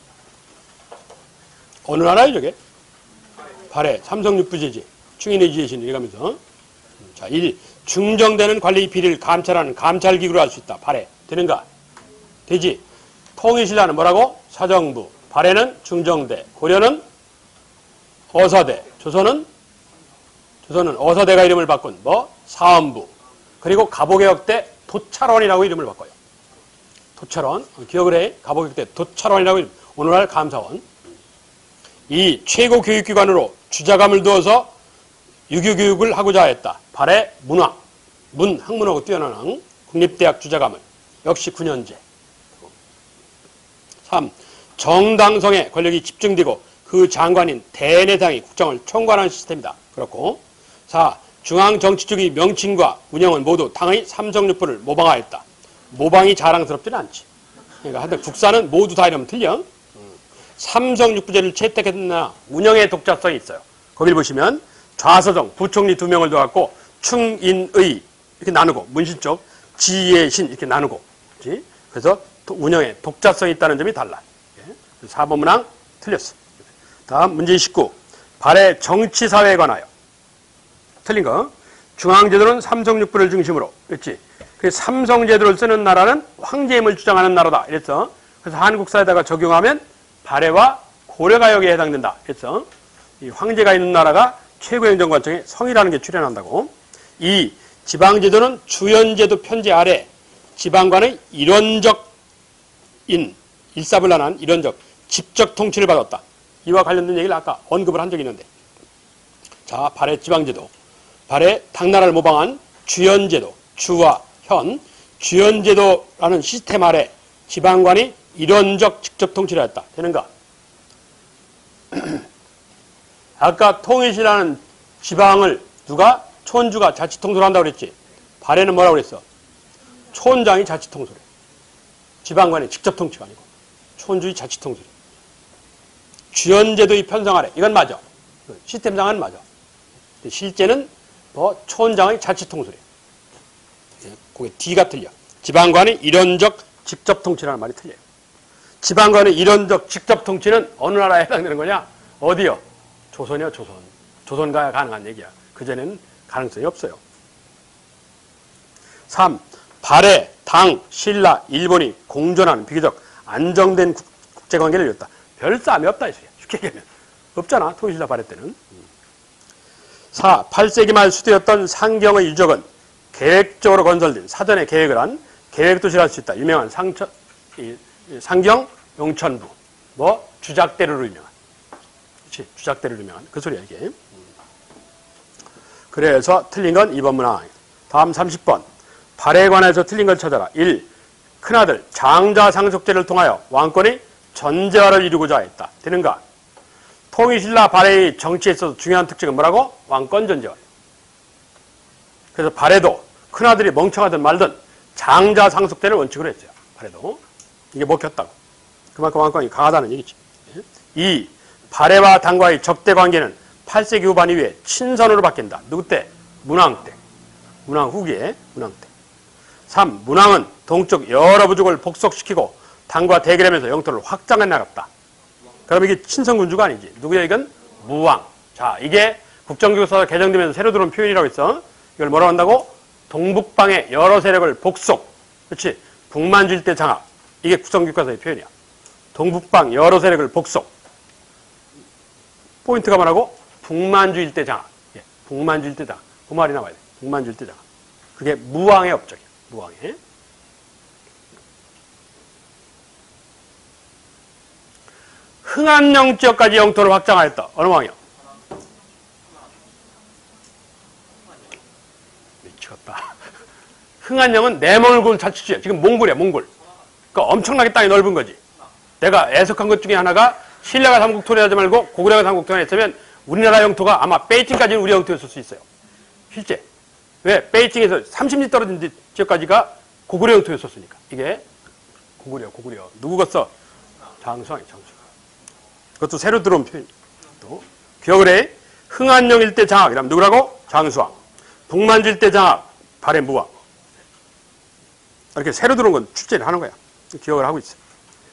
어느 나라에 저게? 발해 삼성육부제지. 충인의 지혜신 이래가면서. 자, 1. 중정되는 관리 비리를 감찰하는 감찰기구로 할 수 있다. 발해. 되는가? 되지. 통일신라는 뭐라고? 사정부. 발해는 중정대. 고려는 어사대. 조선은 어사대가 이름을 바꾼 뭐? 사헌부. 그리고 갑오개혁 때 도찰원이라고 이름을 바꿔요. 도찰원. 기억을 해. 갑오개혁 때 도찰원이라고 이름. 오늘날 감사원. 2. 최고 교육기관으로 주자감을 두어서 유교교육을 하고자 했다. 발해 문왕. 문, 학문하고 뛰어난 왕. 국립대학 주자감을. 역시 9년제. 3. 정당성의 권력이 집중되고 그 장관인 대내상이 국정을 총괄하는 시스템이다. 그렇고 4. 중앙정치주의 명칭과 운영은 모두 당의 삼성육부를 모방하였다. 모방이 자랑스럽지는 않지. 그러니까 하여튼 국사는 모두 다 이러면 틀려. 삼성육부제를 채택했나 운영의 독자성이 있어요. 거기를 보시면 좌서정, 부총리 2명을 둬갖고 충인의 이렇게 나누고 문신 쪽 지혜신 이렇게 나누고 그렇지? 그래서 운영에 독자성이 있다는 점이 달라. 4번 문항 틀렸어. 다음 문제 19. 발해 정치사회에 관하여. 틀린 거. 중앙제도는 삼성육부를 중심으로. 그렇지? 그래서 삼성제도를 쓰는 나라는 황제임을 주장하는 나라다. 이랬어. 그래서 한국사에다가 적용하면 발해와 고려가역에 해당된다. 그래서 이 황제가 있는 나라가 최고행정관청에 성이라는 게 출현한다고. 2. 지방제도는 주연제도 편제 아래 지방관의 일사불란한 일원적 직접 통치를 받았다. 이와 관련된 얘기를 아까 언급을 한 적이 있는데. 자, 발해 지방제도. 발해 당나라를 모방한 주연제도. 주와 현. 주연제도라는 시스템 아래 지방관이 일원적 직접 통치를 했다. 되는가? 아까 통일시라는 지방을 누가? 촌주가 자치통솔 한다고 그랬지. 발해는 뭐라고 그랬어? 촌장이 자치통솔해. 지방관이 직접 통치가 아니고. 촌주의 자치통솔. 주연제도의 편성 아래. 이건 맞아. 시스템상은 맞아. 실제는 뭐 촌장의 자치통솔이야. 그게 D가 틀려. 지방관이 일원적 직접 통치라는 말이 틀려요. 지방관의 일원적 직접 통치는 어느 나라에 해당되는 거냐? 어디요? 조선이요, 조선. 조선가야 가능한 얘기야. 그전에는 가능성이 없어요. 3. 발해, 당, 신라, 일본이 공존하는 비교적 안정된 국제관계를 이뤘다. 별 싸움이 없다 이 소리야. 쉽게 얘기하면. 없잖아. 통일신라 발해 때는. 4. 8세기 말 수도였던 상경의 유적은 계획적으로 건설된 사전에 계획을 한 계획도시를 할 수 있다. 유명한 상경 용천부. 뭐 주작대로로 유명한. 그렇지. 주작대로로 유명한. 그 소리야 이게. 그래서 틀린 건 2번 문항. 다음 30번. 발해에 관해서 틀린 걸 찾아라. 1. 큰아들 장자상속제를 통하여 왕권의 전제화를 이루고자 했다. 되는가? 통일신라 발해의 정치에 있어서 중요한 특징은 뭐라고? 왕권 전제화. 그래서 발해도 큰아들이 멍청하든 말든 장자상속제를 원칙으로 했어요. 발해도. 이게 먹혔다고. 그만큼 왕권이 강하다는 얘기지. 2. 발해와 당과의 적대 관계는 8세기 후반 이후에 친선으로 바뀐다. 누구 때? 문왕 때. 문왕 후기에 문왕 때. 3. 문왕은 동쪽 여러 부족을 복속시키고 당과 대결하면서 영토를 확장해 나갔다. 그럼 이게 친선군주가 아니지. 누구야 이건? 무왕. 자, 이게 국정교과서가 개정되면서 새로 들어온 표현이라고 했어. 이걸 뭐라고 한다고? 동북방의 여러 세력을 복속. 그렇지? 북만주일대 장악. 이게 국정교과서의 표현이야. 동북방 여러 세력을 복속. 포인트가 뭐라고? 북만주일대 장악. 예, 북만주일대 장악. 그 말이 나와야 돼. 북만주일대 장악. 그게 무왕의 업적이야. 무왕의. 흥안령 지역까지 영토를 확장하였다. 어느 왕이요? 미쳤다. 흥안령은 내몽골 자치주야. 지금 몽골이야, 몽골. 그러니까 엄청나게 땅이 넓은 거지. 내가 애석한 것 중에 하나가 신라가 삼국 토리하지 말고 고구려가 삼국 토리했으면 우리나라 영토가 아마 베이징까지는 우리 영토였을 수 있어요. 실제. 왜? 베이징에서 30리 떨어진 지역까지가 고구려 영토였었으니까. 이게 고구려. 누구가 써? 장수왕이 장수. 그것도 새로 들어온 표현. 또 기억을 해. 흥안령 일대 장악. 이러면 누구라고? 장수왕. 북만주 일대 장악. 발해무왕. 이렇게 새로 들어온 건 출제를 하는 거야. 기억을 하고 있어.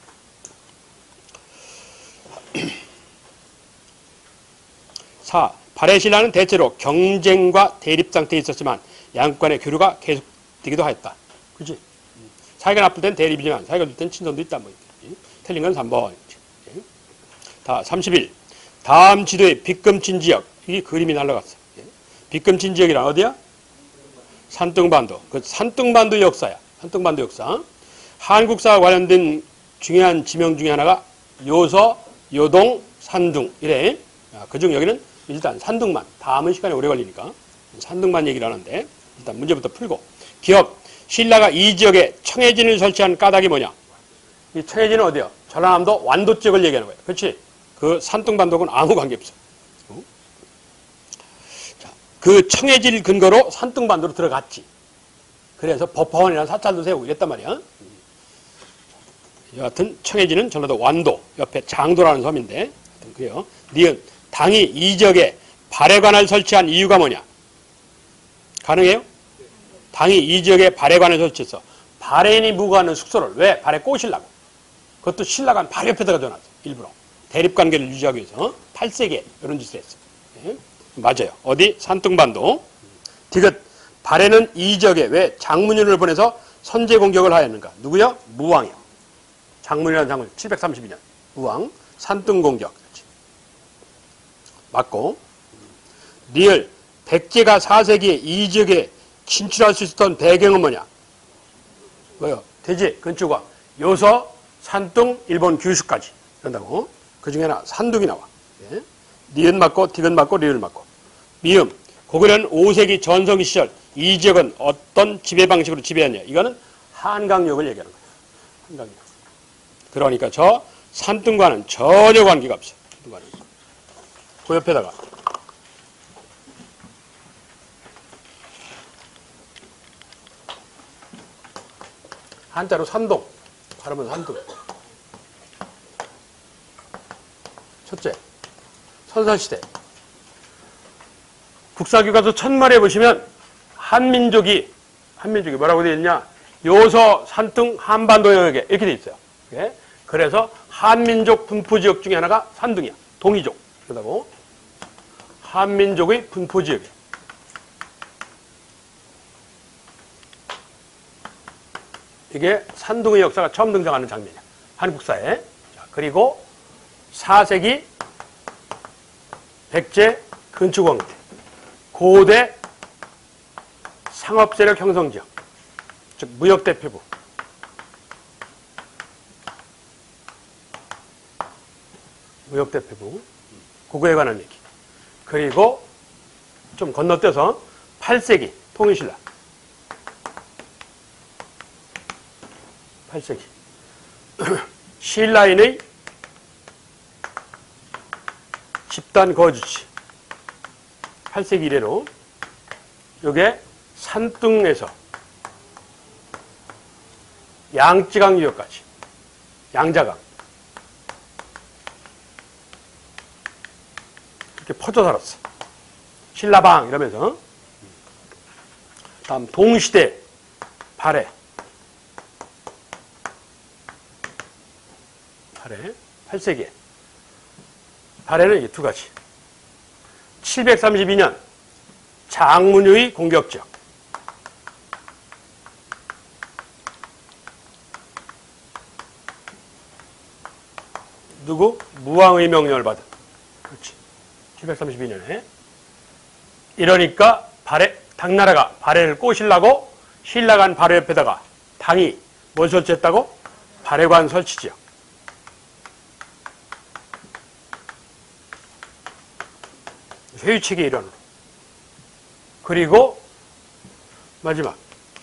사, 발해신라는 대체로 경쟁과 대립 상태에 있었지만 양국 간의 교류가 계속되기도 하였다. 그렇지? 사이가 나쁠 땐 대립이지만 사이가 좋을 땐 친선도 있다. 뭐. 틀린 건 3번. 다 31. 다음 지도의 빗금친 지역. 이 그림이 날라갔어. 빗금친 지역이란 어디야? 산둥반도. 그 산둥반도 역사야. 산둥반도 역사. 한국사와 관련된 중요한 지명 중에 하나가 요서, 요동, 산둥. 이래. 그중 여기는 일단 산둥만. 다음은 시간이 오래 걸리니까 산둥만 얘기를 하는데 일단 문제부터 풀고. 기억. 신라가 이 지역에 청해진을 설치한 까닭이 뭐냐? 이 청해진은 어디야? 전라남도 완도 지역을 얘기하는 거야. 그렇지? 그 산둥반도하고는 아무 관계 없어. 자, 그 청해질 근거로 산둥반도로 들어갔지. 그래서 법화원이라는 사찰도 세우고 이랬단 말이야. 여하튼 청해진은 전라도 완도 옆에 장도라는 섬인데 하여튼 그래요. 니은 당이 이 지역에 발해관을 설치한 이유가 뭐냐? 가능해요? 당이 이 지역에 발해관을 설치해서 발해인이 묵어하는 숙소를 왜? 발해 꼬시려고. 그것도 신라가 발 옆에다가 둬놨어. 일부러. 대립관계를 유지하기 위해서 8세기에 이런 짓을 했어. 네? 맞아요. 어디? 산둥반도. 디귿. 발해는 이 지역에 왜 장문윤을 보내서 선제 공격을 하였는가? 누구요? 무왕이요. 장문이라는 장문. 732년. 무왕. 산둥 공격. 그렇지. 맞고. 리을. 백제가 4세기에 이 지역에 진출할 수 있었던 배경은 뭐냐? 뭐요? 대지, 건축왕. 요서, 산둥, 일본 규슈까지. 그런다고. 그 중에 하나, 산둥이 나와. 예? 니은 맞고, 디귿 맞고, 리을 맞고. 미음. 고구려는 5세기 전성기 시절 이 지역은 어떤 지배 방식으로 지배했냐? 이거는 한강역을 얘기하는 거예요. 한강역. 그러니까 저 산둥과는 전혀 관계가 없어요. 그 옆에다가. 한자로 산동. 발음은 산둥. 첫째, 선사시대. 국사교과서 천말에 보시면 한민족이 뭐라고 되어 있냐? 요서, 산둥, 한반도 영역에 이렇게 되어 있어요. 예? 그래서 한민족 분포지역 중에 하나가 산둥이야. 동이족. 그러다고 한민족의 분포지역이야. 이게 산둥의 역사가 처음 등장하는 장면이야. 한국사에. 자, 그리고 4세기 백제 건축왕 때 고대 상업세력 형성지역, 즉 무역대표부. 무역대표부. 그거에 관한 얘기. 그리고 좀 건너뛰어서 8세기 통일신라. 8세기. 신라인의 집단 거주지. 8세기 이래로 요게 산둥에서 양쯔강 유역까지. 양자강. 이렇게 퍼져 살았어. 신라방 이러면서. 다음 동시대 발해. 8세기에. 발해는 이 두 가지. 732년 장문유의 공격지역. 누구? 무왕의 명령을 받은. 그렇지. 732년에. 이러니까 당나라가 발해를 꼬시려고 신라간 발해 옆에다가 당이 뭘 설치했다고? 발해관 설치지역. 회유책의 일환으로. 그리고 마지막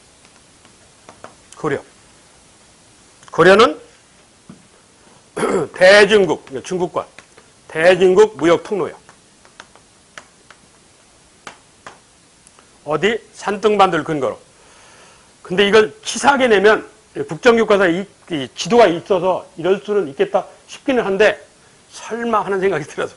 고려. 고려는 대중국, 중국과 대중국 무역 통로역. 어디? 산등반도를 근거로. 근데 이걸 치사하게 내면 국정교과서에 이 지도가 있어서 이럴 수는 있겠다 싶기는 한데 설마 하는 생각이 들어서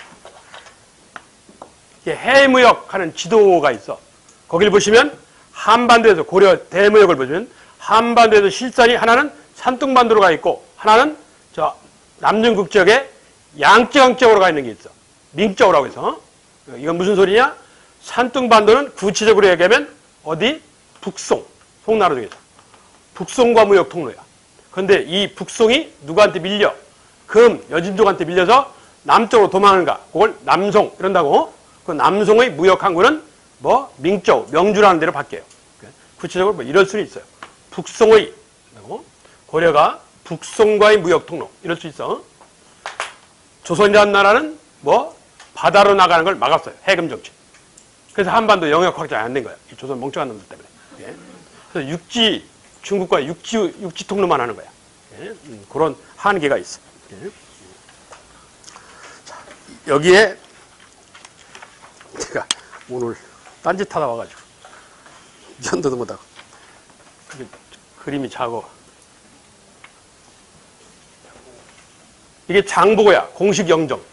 해무역 하는 지도가 있어. 거길 보시면 한반도에서 고려 대무역을 보시면 한반도에서 실선이 하나는 산둥반도로 가 있고 하나는 저 남중국 지역에 양쯔강 쪽으로 가 있는 게 있어. 민쪽으로 해서. 이건 무슨 소리냐? 산둥반도는 구체적으로 얘기하면 어디? 북송. 송나라 중에서. 북송과 무역 통로야. 그런데 이 북송이 누구한테 밀려? 여진족한테 밀려서 남쪽으로 도망을 가. 그걸 남송 이런다고. 그 남송의 무역 항구는 뭐 민쪽, 명주라는 데로 바뀌어요. 구체적으로 뭐 이럴 수는 있어요. 북송의 고려가 북송과의 무역 통로 이럴 수 있어. 조선이라는 나라는 뭐 바다로 나가는 걸 막았어요. 해금 정책. 그래서 한반도 영역 확장이 안 된 거야. 이 조선 멍청한 놈들 때문에. 그래서 육지 중국과 육지 통로만 하는 거야. 그런 한계가 있어. 자, 여기에 제가 오늘 딴짓하다 와가지고 연도도 못하고 그림이 작아. 이게 장보고야. 공식 영정.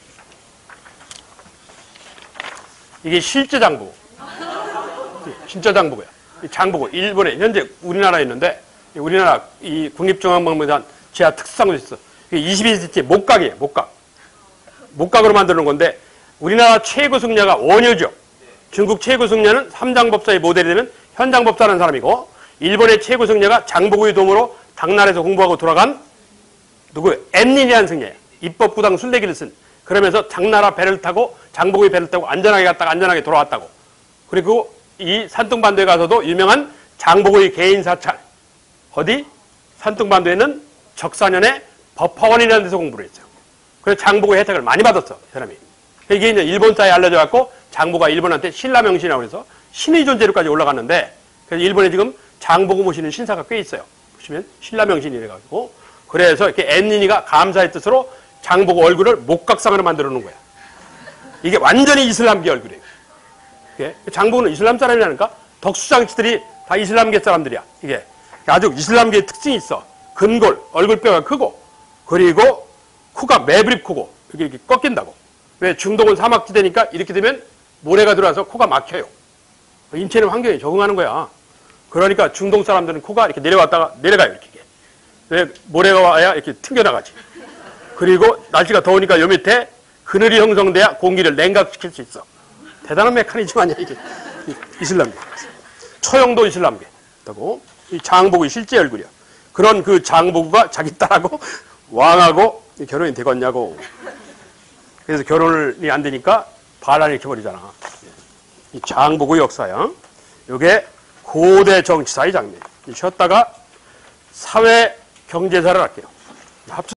이게 실제 장보고. 진짜 장보고야. 장보고. 일본에 현재 우리나라에 있는데 우리나라 이 국립중앙박물관 지하 특수상도 있어. 이게 22세기 목각이에요. 목각. 목각으로 만드는 건데 우리나라 최고 승려가 원효죠. 중국 최고 승려는 삼장법사의 모델이 되는 현장법사라는 사람이고 일본의 최고 승려가 장보고의 도움으로 당나라에서 공부하고 돌아간 누구예요? 엠린이라는 승려예요. 입법구당 순례기를 쓴. 그러면서 장나라 배를 타고 장보고의 배를 타고 안전하게 갔다가 안전하게 돌아왔다고. 그리고 이 산둥반도에 가서도 유명한 장보고의 개인 사찰. 어디? 산둥반도에는 적사년에 법화원이라는 데서 공부를 했어요. 그래서 장보고의 혜택을 많이 받았어. 이 사람이. 이게 이제 일본사에 알려져 갖고 장보고가 일본한테 신라명신이라고 해서 신의 존재로까지 올라갔는데 그래서 일본에 지금 장보고 모시는 신사가 꽤 있어요. 보시면 신라명신이래가지고 그래서 이렇게 엠린이가 감사의 뜻으로 장보고 얼굴을 목각상으로 만들어 놓은 거야. 이게 완전히 이슬람계 얼굴이에요. 장보고는 이슬람 사람이라니까 덕수장치들이 다 이슬람계 사람들이야. 이게 아주 이슬람계의 특징이 있어. 근골, 얼굴뼈가 크고 그리고 코가 매부립 코고 이렇게 꺾인다고. 왜? 중동은 사막지대니까 이렇게 되면 모래가 들어와서 코가 막혀요. 인체는 환경에 적응하는 거야. 그러니까 중동 사람들은 코가 이렇게 내려왔다가 내려가요. 이렇게. 왜? 모래가 와야 이렇게 튕겨나가지. 그리고 날씨가 더우니까 요 밑에 그늘이 형성돼야 공기를 냉각시킬 수 있어. 대단한 메커니즘 아니야 이게. 이슬람계. 처형도 이슬람계. 이 장보고의 실제 얼굴이야. 그런 그 장보고가 자기 딸하고 왕하고 결혼이 되겠냐고. 그래서 결혼이 안 되니까 반란을 일으켜버리잖아. 이 장보고의 역사야. 이게 고대 정치사의 장면. 쉬었다가 사회 경제사를 할게요.